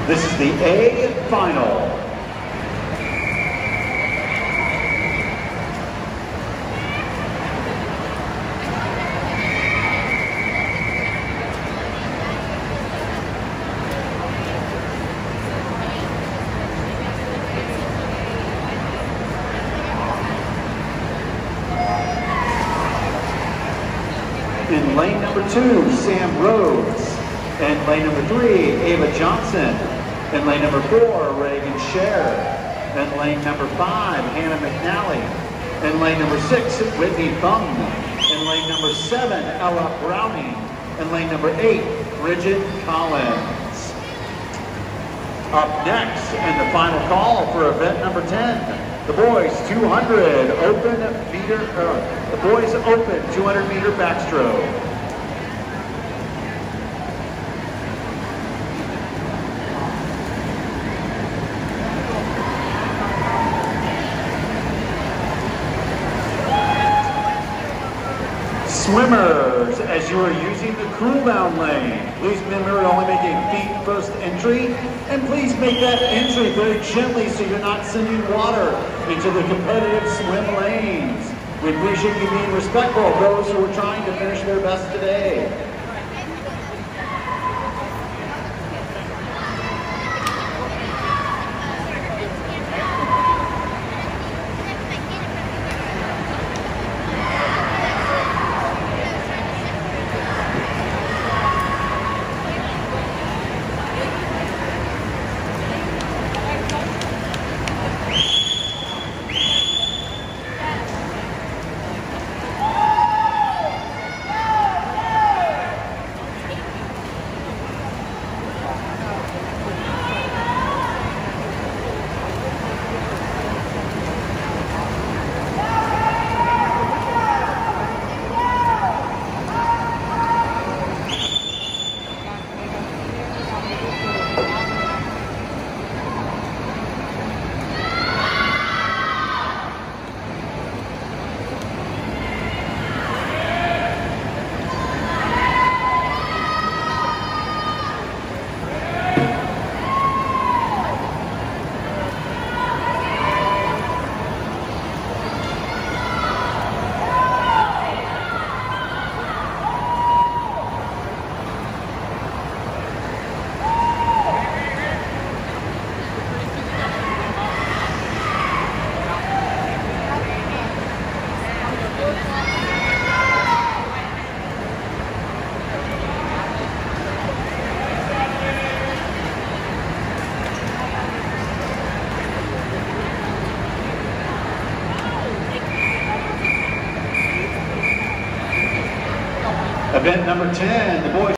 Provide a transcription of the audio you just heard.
This is the A final. In lane number 2, Sam Rhodes. In lane number 3, Ava Johnson. In lane number 4, Reagan Scher. In lane number 5, Hannah McNally. In lane number 6, Whitney Thung. In lane number 7, Ella Browning. In lane number 8, Bridget Collins. Up next, and the final call for event number 10. The boys 200 open meter, the boys open 200 meter backstroke. Swimmers, as you are using the cool down lane, please remember to only make a feet first entry, and please make that entry very gently so you're not sending water into the competitive swim lanes. We appreciate you being respectful of those who are trying to finish their best today. Event number 10, the boys